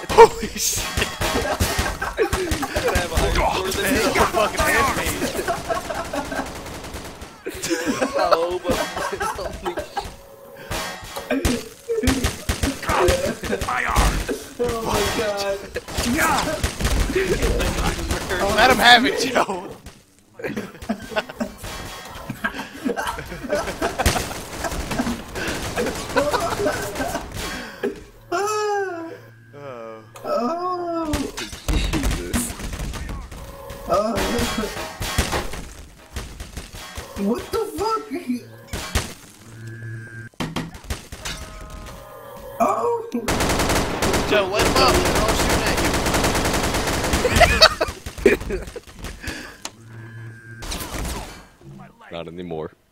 Holy shit! Fucking handmade. Oh, but My arm! Oh my god. Let him have it, Joe. Oh. Jesus. What the fuck? Oh. Joe, let him up. They're all shooting at you. Not anymore.